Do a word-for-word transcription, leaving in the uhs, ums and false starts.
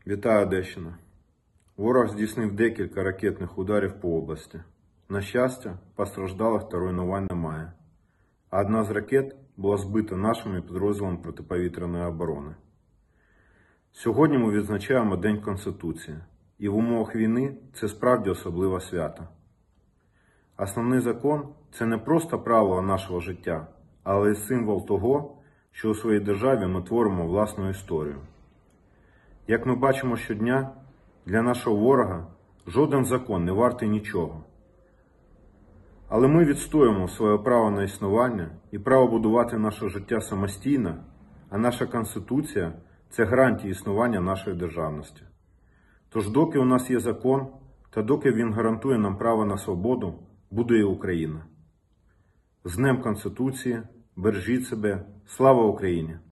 Вітаю, Одещина. Ворог здійснив декілька ракетних ударів по області. На щастя, постраждалих та руйнувань немає. А одна з ракет була збита нашими підрозділами протиповітряної оборони. Сьогодні ми відзначаємо День Конституції. І в умовах війни це справді особливе свято. Основний закон – це не просто правило нашого життя, але й символ того, що у своїй державі ми творимо власну історію. Як ми бачимо щодня, для нашого ворога жоден закон не вартий нічого. Але ми відстоюємо своє право на існування і право будувати наше життя самостійно, а наша Конституція – це гарантія існування нашої державності. Тож доки у нас є закон, та доки він гарантує нам право на свободу, буде і Україна. З Днем Конституції, бережіть себе, слава Україні!